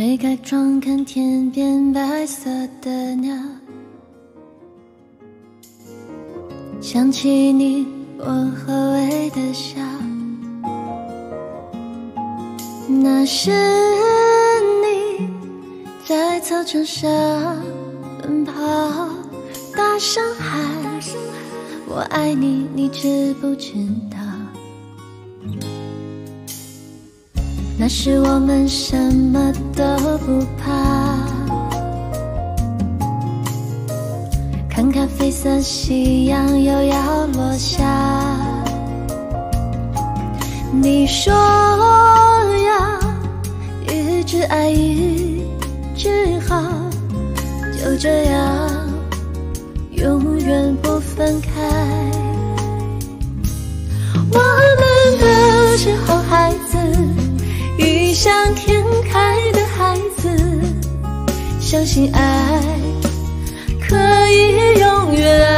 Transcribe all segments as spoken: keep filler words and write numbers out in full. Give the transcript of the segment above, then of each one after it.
推开窗看天边白色的鸟，想起你薄荷味的笑，那是你在操场上奔跑，大声喊我爱你，你知不知道？那时我们什么都不怕，看咖啡色夕阳又要落下。你说要一直爱一直好，就这样永远不分开。我们都是好孩子，异想天开的孩子，相信爱可以永远。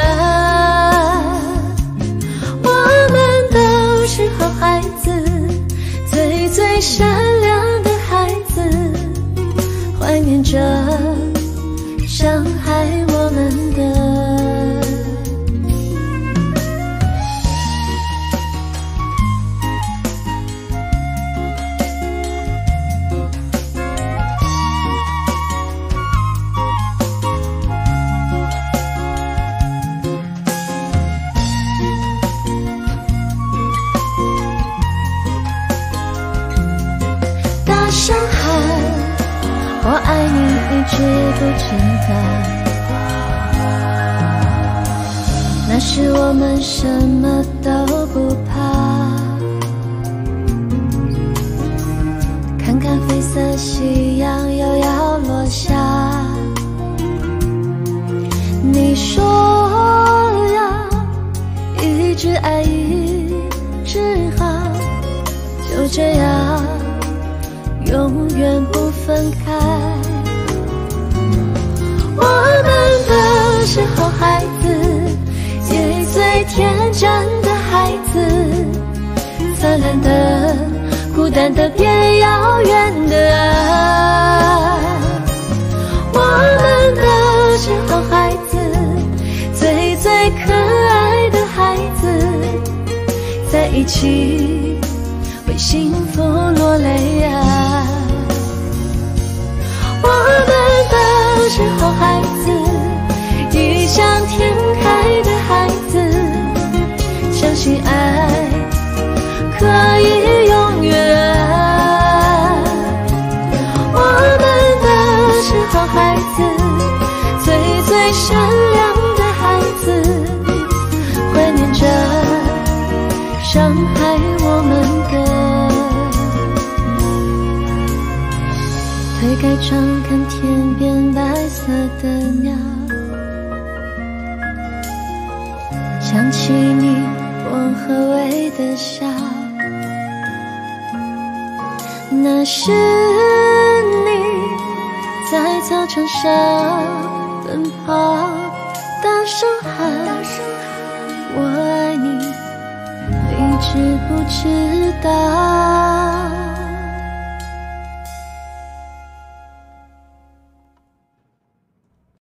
我们都是好孩子，最最善良的孩子，怀念着伤害我们的。大声喊我爱你，你知不知道？那时我们什么都不怕，看看绯色夕阳又要落下。你说要一直爱一直好，就这样永远不分开。我们都是好孩子，也最天真的孩子，灿烂的，孤单的，别遥远的爱。我们都是好孩子，最最可爱的孩子，在一起为幸福落泪啊。我们都是好孩子，异想天开的孩子，相信爱可以永远。我们都是好孩子，最最善良的孩子，怀念着伤害我们的。推开窗看天边白色的鸟，想起你薄荷味的笑，那是你在操场上奔跑，大声喊我爱你，你知不知道？